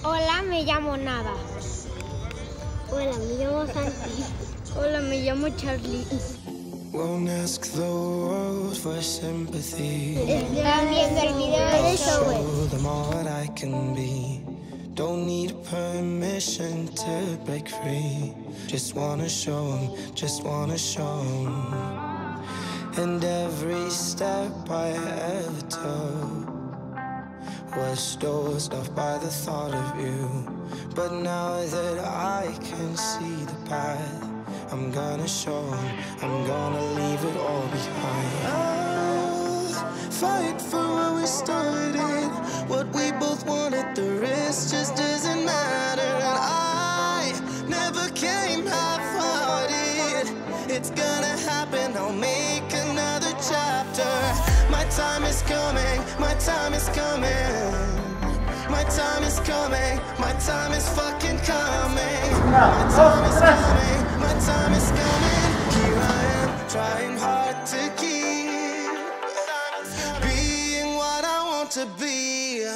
Hola, me llamo Nada. Hola, me llamo Santi. Hola, me llamo Charlie. Won't ask the world for sympathy. Están viendo el video de Shower. Show them all that I can be. Don't need permission to break free. Just wanna show them, just wanna show them. And every step I ever took was dozed off by the thought of you. But now that I can see the path, I'm gonna show them, I'm gonna leave it all behind. I'll fight for what we started, what we both wanted, the rest just doesn't matter. And I never came half-hearted. It's gonna happen, I'll make another chapter. My time is coming, my time is coming. My time is coming, my time is fucking coming. My time is coming, my time is coming. Here I am, trying hard to keep being what I want to be.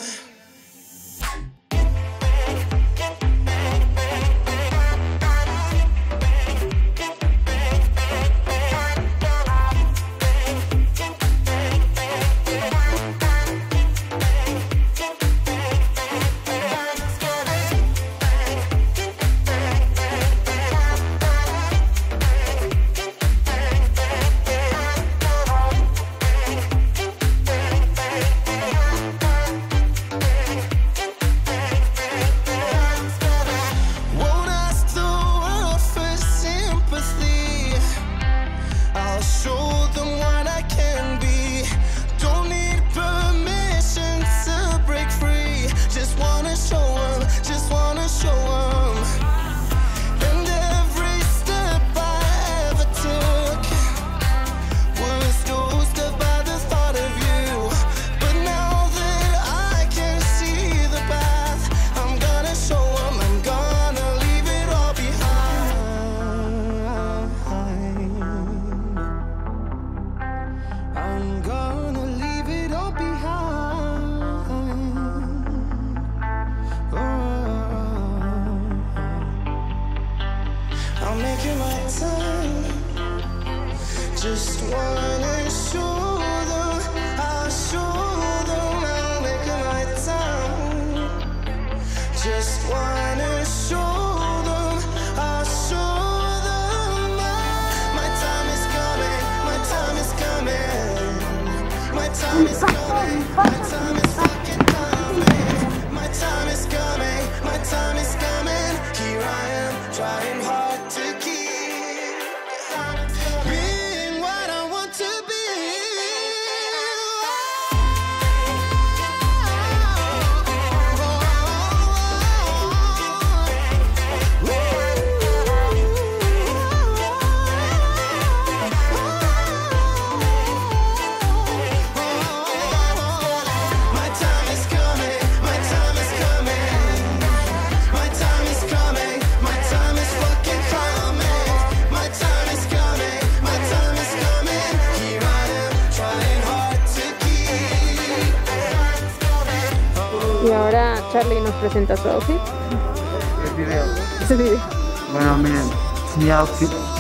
Just wanna show them, I'll show them I'll make it my time. Just wanna show them, I'll show them my time is coming, my time is coming. My time is coming, my time is fucking coming. My time is coming, my time is coming. Here I am, trying hard to keep Y ahora Charlie nos presenta su outfit. El video. Ese video. Bueno, miren, mi outfit